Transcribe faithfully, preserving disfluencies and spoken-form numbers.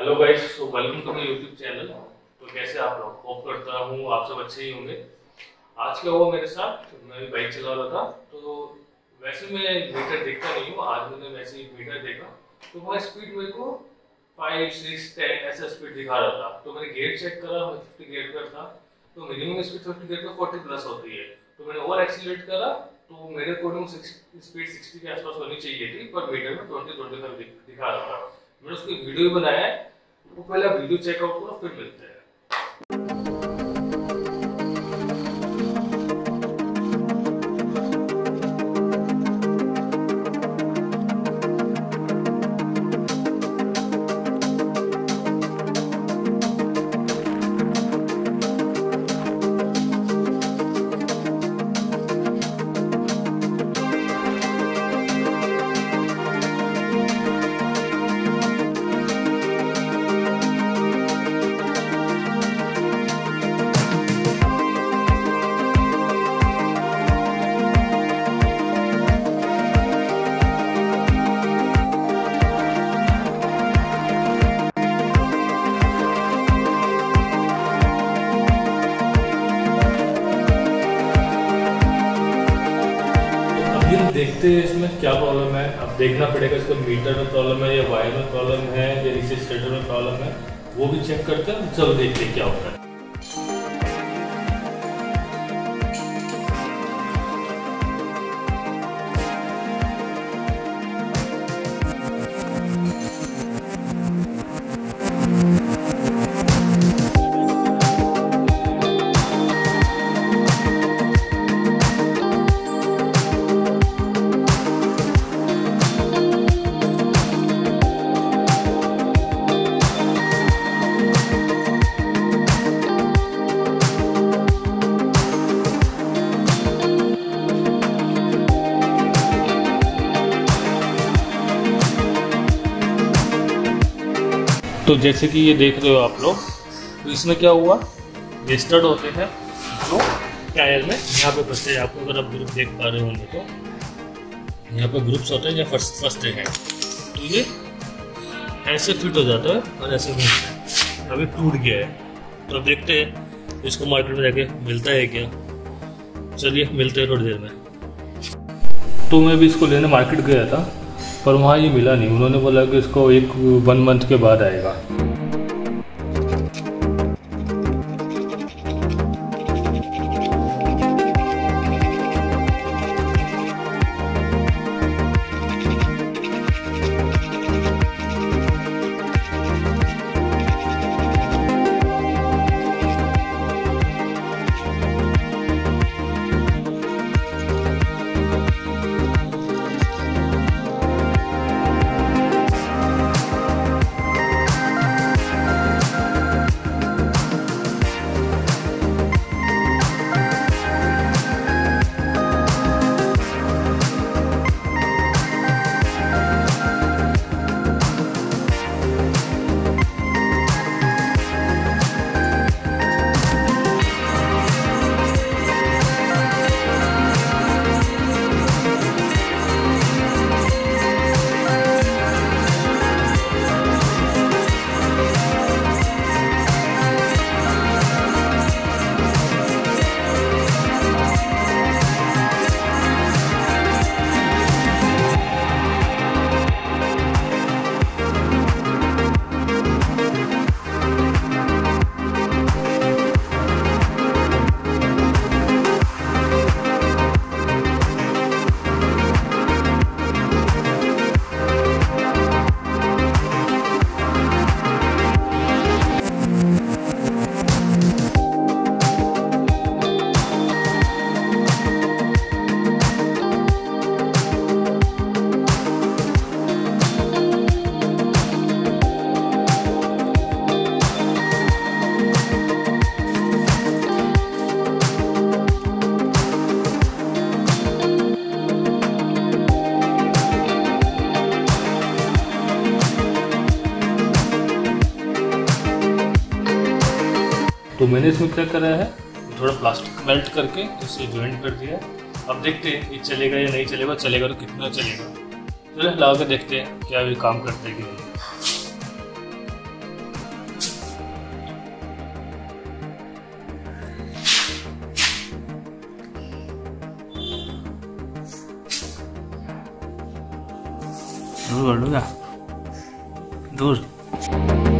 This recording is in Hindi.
Hello guys, so welcome to my YouTube channel. तो कैसे आप लोग, होप करता हूँ आप सब अच्छे ही होंगे। आज क्या हुआ मेरे साथ, मैं भी बाइक चला रहा था तो वैसे मैं मीटर देखता नहीं हूँ। आज मैंने वैसे ही मीटर देखा तो वहाँ स्पीड मेरे को फाइव सिक्स टेन ऐसा स्पीड दिखा रहा था। तो मैंने गेट चेक करा, मैं फिफ्टी गेट पर था तो मिनिमम स्पीड फिफ्टी गेट पर फोर्टी प्लस होती है। तो मैंने ओवर एक्सीलरेट करा तो मेरे अकॉर्डिंग स्पीड सिक्सटी के आसपास होनी चाहिए थी, पर मीटर में ट्वेंटी ट्वेंटी फाइव दिखा रहा था। मैंने उसकी वीडियो भी बनाया है, वो पहले वीडियो चेकआउट करो फिर मिलते हैं। देखते हैं इसमें क्या प्रॉब्लम है। अब देखना पड़ेगा इसको मीटर में प्रॉब्लम है या वायर में प्रॉब्लम है या नीचे स्टेटर में प्रॉब्लम है, वो भी चेक करते हैं। चलो देखते हैं क्या होता है। तो जैसे कि ये देख रहे हो आप लोग, तो इसमें क्या हुआ, ये स्टड होते हैं जो टायर में यहाँ पे फंसते हैं। आपको अगर आप ग्रुप देख पा रहे होंगे तो यहाँ पे ग्रुप्स होते हैं या फंसते हैं, तो ये ऐसे फिट हो जाता है और ऐसे घूमता है। अभी टूट गया है तो अब देखते हैं इसको मार्केट में जाके मिलता है क्या। चलिए मिलते हैं थोड़ी देर में। तो मैं भी इसको लेने मार्केट गया था पर वहाँ ये मिला नहीं। उन्होंने बोला कि इसको एक वन मंथ के बाद आएगा। तो मैंने इसमें क्या करा है, थोड़ा प्लास्टिक मेल्ट करके इसे ज्वाइंट कर दिया। अब देखते हैं ये चलेगा या नहीं चलेगा, चलेगा तो कितना चलेगा। चलो लगा के देखते हैं क्या ये काम करते हैं कि नहीं। दूर कर लो क्या, दूर।